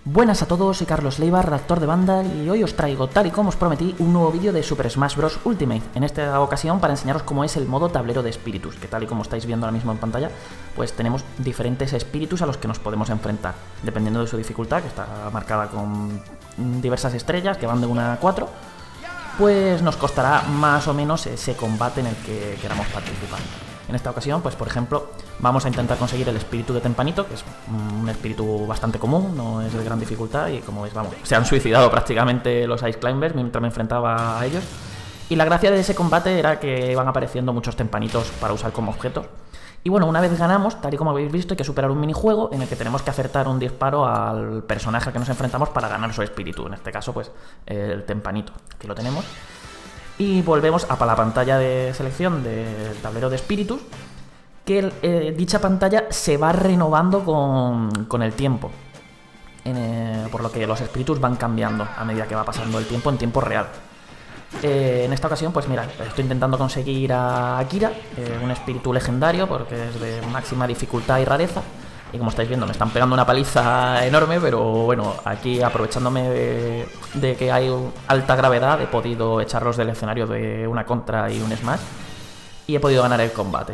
Buenas a todos, soy Carlos Leiva, redactor de Vandal, y hoy os traigo, tal y como os prometí, un nuevo vídeo de Super Smash Bros. Ultimate. En esta ocasión para enseñaros cómo es el modo tablero de espíritus, que tal y como estáis viendo ahora mismo en pantalla, pues tenemos diferentes espíritus a los que nos podemos enfrentar, dependiendo de su dificultad, que está marcada con diversas estrellas, que van de 1 a 4, pues nos costará más o menos ese combate en el que queramos participar. En esta ocasión, pues por ejemplo, vamos a intentar conseguir el espíritu de Tempanito, que es un espíritu bastante común, no es de gran dificultad y como veis, vamos, se han suicidado prácticamente los Ice Climbers mientras me enfrentaba a ellos. Y la gracia de ese combate era que van apareciendo muchos Tempanitos para usar como objetos. Y bueno, una vez ganamos, tal y como habéis visto, hay que superar un minijuego en el que tenemos que acertar un disparo al personaje al que nos enfrentamos para ganar su espíritu. En este caso, pues el Tempanito. Aquí lo tenemos. Y volvemos a la pantalla de selección del tablero de espíritus, que dicha pantalla se va renovando con el tiempo, por lo que los espíritus van cambiando a medida que va pasando el tiempo en tiempo real. En esta ocasión, pues mira, estoy intentando conseguir a Akira, un espíritu legendario, porque es de máxima dificultad y rareza. Y como estáis viendo, me están pegando una paliza enorme, pero bueno, aquí aprovechándome de que hay alta gravedad, he podido echarlos del escenario de una contra y un smash, y he podido ganar el combate.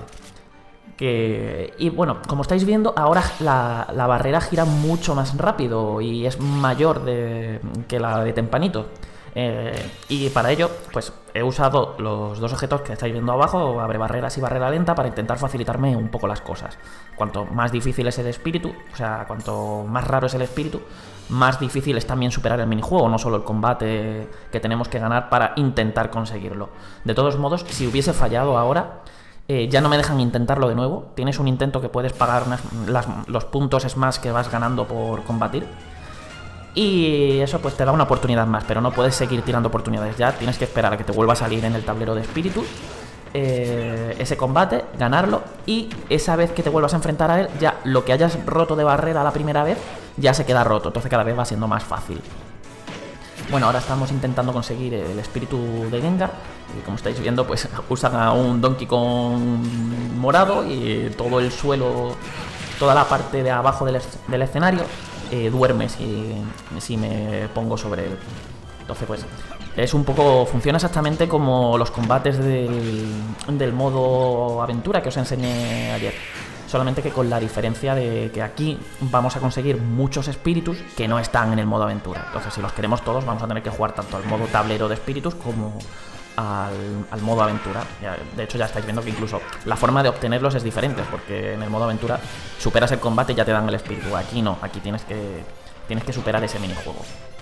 Y bueno, como estáis viendo, ahora la barrera gira mucho más rápido y es mayor que la de Tempanito. Y para ello, pues he usado los dos objetos que estáis viendo abajo, abre barreras y barrera lenta, para intentar facilitarme un poco las cosas. Cuanto más difícil es el espíritu, o sea, cuanto más raro es el espíritu, más difícil es también superar el minijuego, no solo el combate que tenemos que ganar para intentar conseguirlo. De todos modos, si hubiese fallado ahora, ya no me dejan intentarlo de nuevo. Tienes un intento que puedes pagar los puntos Smash que vas ganando por combatir. Y eso pues te da una oportunidad más, pero no puedes seguir tirando oportunidades ya, tienes que esperar a que te vuelva a salir en el tablero de espíritus ese combate, ganarlo, y esa vez que te vuelvas a enfrentar a él, ya lo que hayas roto de barrera la primera vez, ya se queda roto, entonces cada vez va siendo más fácil. Bueno, ahora estamos intentando conseguir el espíritu de Gengar, y como estáis viendo, pues usan a un Donkey Kong morado y todo el suelo, toda la parte de abajo del escenario duerme si me pongo sobre él. Entonces pues es un poco, funciona exactamente como los combates del modo aventura que os enseñé ayer, solamente que con la diferencia de que aquí vamos a conseguir muchos espíritus que no están en el modo aventura. Entonces si los queremos todos vamos a tener que jugar tanto al modo tablero de espíritus como al modo aventura. De hecho ya estáis viendo que incluso la forma de obtenerlos es diferente, porque en el modo aventura superas el combate y ya te dan el espíritu. Aquí no, aquí tienes que superar ese minijuego.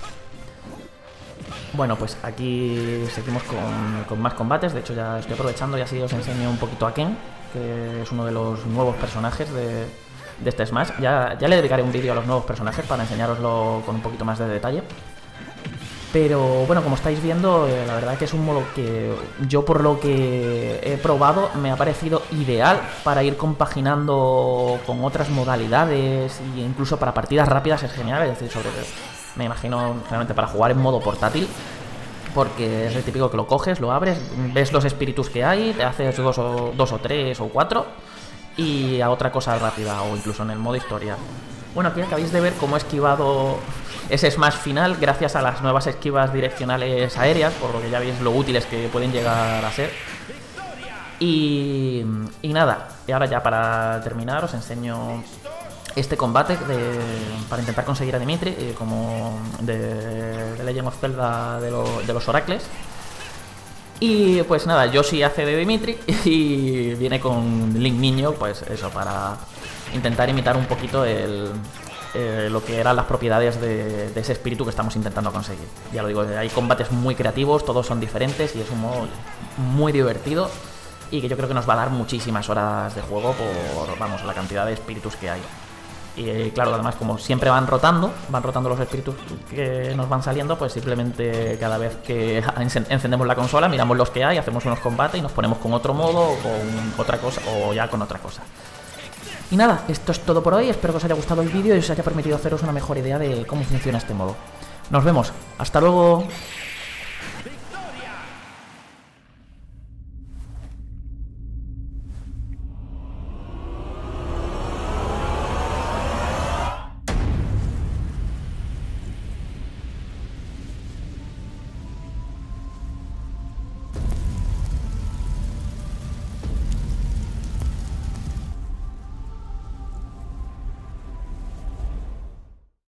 Bueno, pues aquí seguimos con más combates. De hecho ya estoy aprovechando y así os enseño un poquito a Ken, que es uno de los nuevos personajes de este Smash. Ya le dedicaré un vídeo a los nuevos personajes para enseñároslo con un poquito más de detalle. Pero bueno, como estáis viendo, la verdad que es un modo que yo, por lo que he probado, me ha parecido ideal para ir compaginando con otras modalidades, e incluso para partidas rápidas es genial. Es decir, me imagino generalmente para jugar en modo portátil, porque es el típico que lo coges, lo abres, ves los espíritus que hay, te haces dos o tres o cuatro y a otra cosa rápida, o incluso en el modo historia. Bueno, aquí acabáis de ver cómo he esquivado ese smash final gracias a las nuevas esquivas direccionales aéreas, por lo que ya veis lo útiles que pueden llegar a ser. Y nada, y ahora ya para terminar os enseño este combate para intentar conseguir a Dimitri, como de Legend of Zelda de los Oracles. Y pues nada, Yoshi hace de Dimitri y viene con Link Niño, pues eso, para intentar imitar un poquito lo que eran las propiedades de ese espíritu que estamos intentando conseguir. Ya lo digo, hay combates muy creativos, todos son diferentes y es un modo muy divertido y que yo creo que nos va a dar muchísimas horas de juego por, vamos, la cantidad de espíritus que hay. Y claro, además, como siempre van rotando los espíritus que nos van saliendo, pues simplemente cada vez que encendemos la consola, miramos los que hay, hacemos unos combates y nos ponemos con otro modo o con otra cosa, o ya con otra cosa. Y nada, esto es todo por hoy, espero que os haya gustado el vídeo y os haya permitido haceros una mejor idea de cómo funciona este modo. Nos vemos, hasta luego.